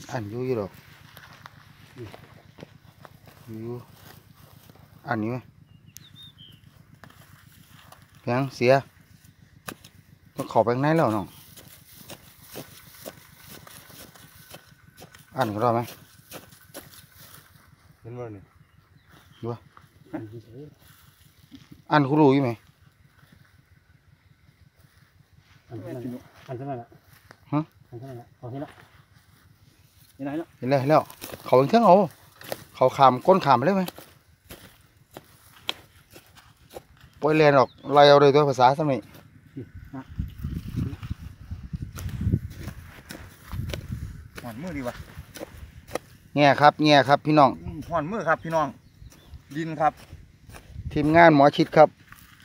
อันอยู่หรอกอยู่อันนี้ไหมเพียงเสียต้องขอไปข้างในแล้วน้องอันก็ได้ไหมเห็นบ่นี่ดูอันคุณรู้อยู่ไหมอันเท่านั้นแหละฮะอันเท่านั้นแหละเอาที่ละเห็นไหมเนาะเห็นแล้วเขาเป็นเครื่องเอาเขาขามก้นขามไปเลยไหมปล่อยแลนออกไล่เอาเลยตัวภาษาสมัยห่อนมือดีวะเงี้ยครับพี่น้องห่อนมือครับพี่น้องดินครับทีมงานหมอชิดครับ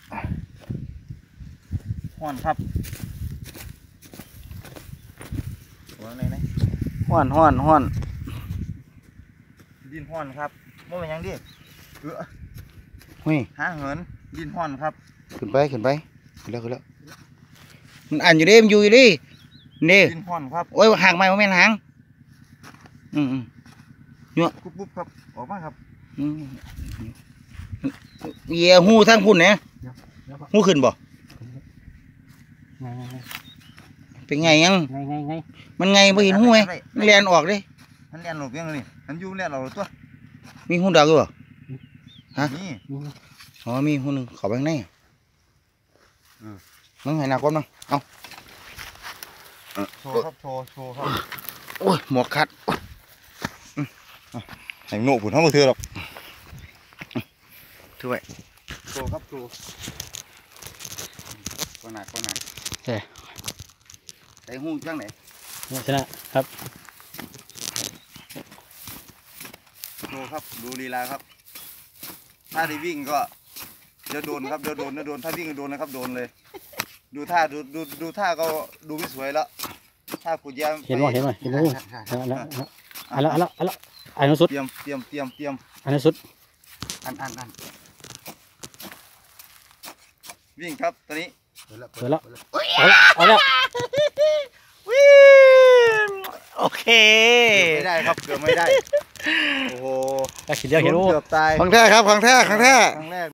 ห่อนครับหัวอะไรนะห้อนดินห่อนครับว่าเป็นยังดิหุ้ยหาเหินดินห่อนครับขึ้นไปขึ้นแล้วมันอ่านอยู่ดิมันอยู่ดินี่ดินห่อนครับโอ้ยห่างไหมว่าแม่นห่างปุ๊บครับออกมาครับเยี่ยหูทั้งพุ่นเนี่ยหูขึ้นบ่เป็นไงยังมันไงบ่เห็นหูไงมันแลนออกดิมันแลนหลบยังนี่มันอยู่แลนเราตัวมีหูดักด้วยฮะนี่อ๋อมีหูหนึ่งขอไปข้างในมึงให้หน้าก้มมั้งเอาโชว์ครับโชว์ครับโอ้ยหมวกคัดให้โน่ผุนทั้งหมดเถื่อหรอกถ้วยโชว์ครับโชว์ก้นหนักใส่หูจังไหนชนะครับโชว์ครับดูลีลาครับถ้าที่วิ่งก็เดี๋ยวโดนครับเดี๋ยวโดนถ้าวิ่งก็โดนนะครับโดนเลยดูท่าดูท่าก็ดูไม่สวยแล้วถ้าขุดแย้มเห็นบ่แล้วอันนั้นสุดเตรียมอันนั้นสุดอันวิ่งครับตอนนี้เปิดแล้วเอาแล้ววิ่งโอเคไม่ได้ครับเกือบไม่ได้โอ้โหขีดเดียวเห็นเกือบตายครั้งแรกครับครั้งแรก